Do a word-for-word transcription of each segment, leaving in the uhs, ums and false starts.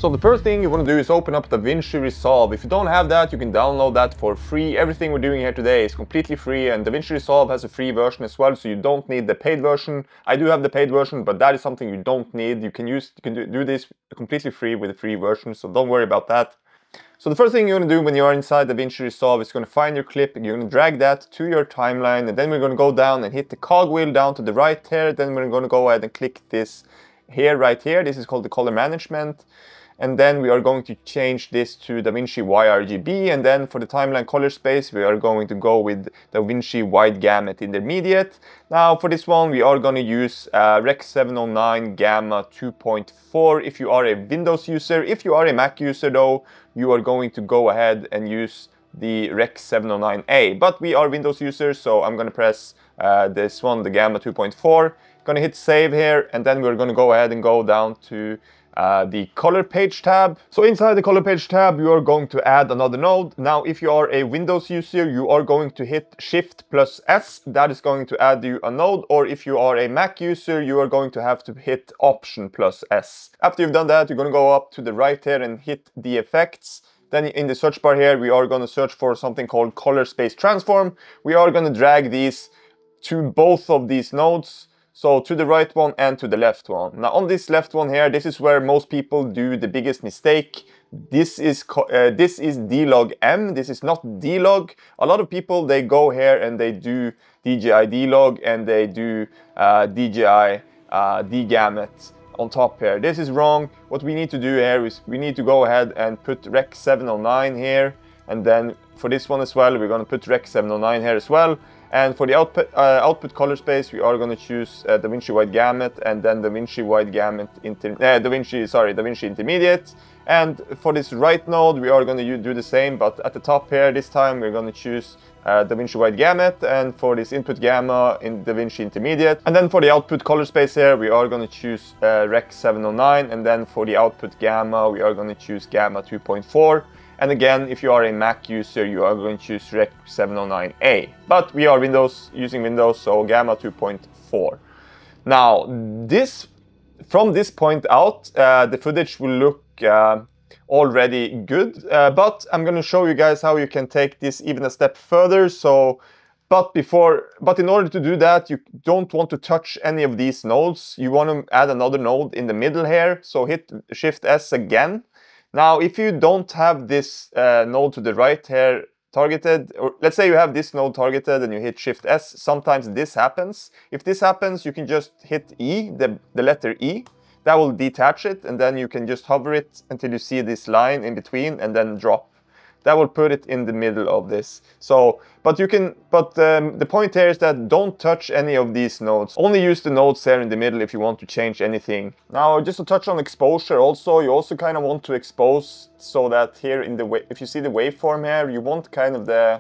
So the first thing you want to do is open up DaVinci Resolve. If you don't have that, you can download that for free. Everything we're doing here today is completely free, and DaVinci Resolve has a free version as well, so you don't need the paid version. I do have the paid version, but that is something you don't need. You can use, you can do, do this completely free with the free version, so don't worry about that. So the first thing you're going to do when you are inside DaVinci Resolve is going to find your clip, and you're going to drag that to your timeline, and then we're going to go down and hit the cogwheel down to the right here. Then we're going to go ahead and click this here, right here. This is called the color management. And then we are going to change this to DaVinci Y R G B, and then for the timeline color space we are going to go with DaVinci Wide Gamut Intermediate. Now for this one we are going to use uh, Rec seven oh nine Gamma two point four if you are a Windows user. If you are a Mac user though, you are going to go ahead and use the Rec seven oh nine A. But we are Windows users, so I'm going to press uh, this one, the Gamma two point four. Going to hit save here, and then we're going to go ahead and go down to Uh, the color page tab. So inside the color page tab you are going to add another node. Now if you are a Windows user, you are going to hit Shift plus S. That is going to add you a node. Or if you are a Mac user, you are going to have to hit Option plus S. After you've done that, you're going to go up to the right here and hit the effects. Then in the search bar here we are going to search for something called Color Space Transform. We are going to drag these to both of these nodes. So to the right one and to the left one. Now on this left one here, this is where most people do the biggest mistake. This is uh, this is D-Log M. This is not D-Log. A lot of people, they go here and they do D J I D-Log and they do uh, D J I uh, D-Gamut on top here. This is wrong. What we need to do here is we need to go ahead and put Rec seven oh nine here, and then for this one as well we're going to put Rec seven oh nine here as well. And for the output, uh, output color space, we are going to choose uh, DaVinci Wide Gamut and then DaVinci Wide Gamut Inter uh, DaVinci, sorry, DaVinci Intermediate. And for this right node, we are going to do the same, but at the top here, this time we're going to choose uh, DaVinci Wide Gamut, and for this input gamma in DaVinci Intermediate. And then for the output color space here, we are going to choose uh, Rec seven oh nine, and then for the output gamma, we are going to choose Gamma two point four. And again, if you are a Mac user, you are going to choose Rec seven oh nine A. But we are Windows, using Windows, so Gamma two point four. Now, this, from this point out, uh, the footage will look uh, already good. Uh, but I'm going to show you guys how you can take this even a step further. So, but before, but in order to do that, you don't want to touch any of these nodes. You want to add another node in the middle here. So hit Shift S again. Now, if you don't have this uh, node to the right here targeted, or let's say you have this node targeted and you hit Shift S, sometimes this happens. If this happens, you can just hit E, the, the letter E. That will detach it, and then you can just hover it until you see this line in between and then drop. That will put it in the middle of this. So, but you can, but um, the point here is that don't touch any of these nodes. Only use the nodes there in the middle if you want to change anything. Now, just to touch on exposure also, you also kind of want to expose so that here in the, if you see the waveform here, you want kind of the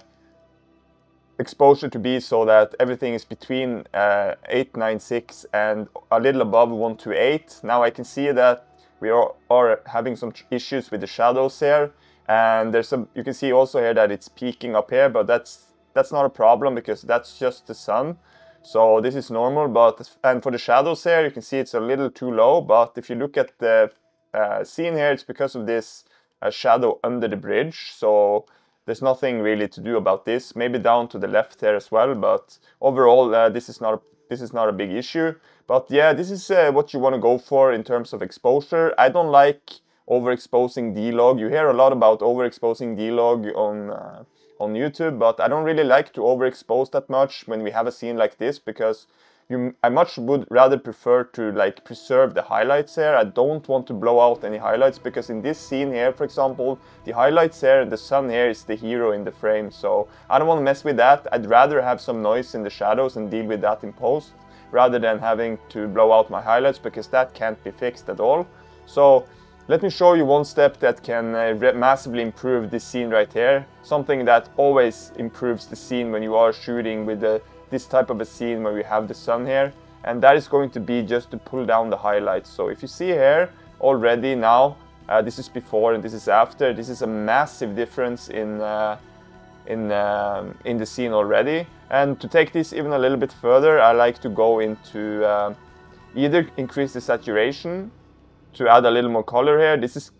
exposure to be so that everything is between uh, eight ninety-six and a little above one twenty-eight. Now I can see that we are, are having some issues with the shadows here. And there's some, you can see also here that it's peaking up here, but that's that's not a problem because that's just the sun. So this is normal, but and for the shadows here, you can see it's a little too low. But if you look at the uh, scene here, it's because of this uh, shadow under the bridge. So there's nothing really to do about this. Maybe down to the left here as well, but overall, uh, this is not a, this is not a big issue. But yeah, this is uh, what you want to go for in terms of exposure. I don't like overexposing D-Log. You hear a lot about overexposing D-Log on uh, on YouTube, but I don't really like to overexpose that much when we have a scene like this, because you, I much would rather prefer to like preserve the highlights here. I don't want to blow out any highlights, because in this scene here, for example, the highlights here, the sun here is the hero in the frame, so I don't want to mess with that. I'd rather have some noise in the shadows and deal with that in post, rather than having to blow out my highlights, because that can't be fixed at all. So let me show you one step that can uh, massively improve this scene right here. Something that always improves the scene when you are shooting with the, this type of a scene where we have the sun here. And that is going to be just to pull down the highlights. So if you see here already now, uh, this is before and this is after. This is a massive difference in, uh, in, um, in the scene already. And to take this even a little bit further, I like to go into uh, either increase the saturation to add a little more color here. This is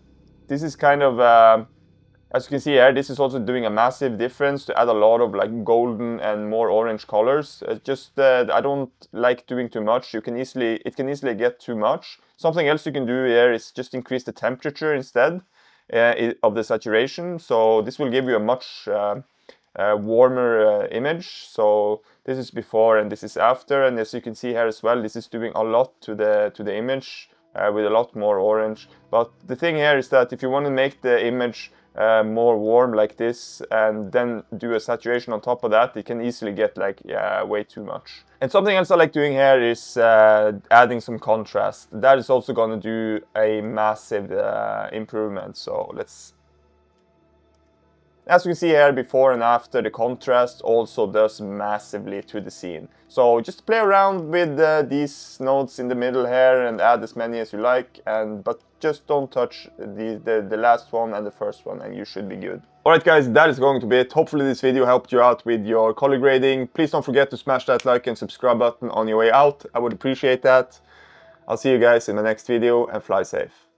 this is kind of, uh, as you can see here, this is also doing a massive difference to add a lot of like golden and more orange colors. It's just uh, I don't like doing too much. You can easily, it can easily get too much. Something else you can do here is just increase the temperature instead uh, of the saturation. So this will give you a much uh, uh, warmer uh, image. So this is before and this is after, and as you can see here as well, this is doing a lot to the to the image uh, with a lot more orange. But the thing here is that if you want to make the image Uh, more warm like this and then do a saturation on top of that, it can easily get like, yeah, way too much. And something else I like doing here is uh, adding some contrast. That is also going to do a massive uh, improvement. So let's, as you can see here, before and after, the contrast also does massively to the scene. So just play around with uh, these nodes in the middle here and add as many as you like, and but just don't touch the, the, the last one and the first one, and you should be good. Alright guys, that is going to be it. Hopefully this video helped you out with your color grading. Please don't forget to smash that like and subscribe button on your way out. I would appreciate that. I'll see you guys in the next video, and fly safe.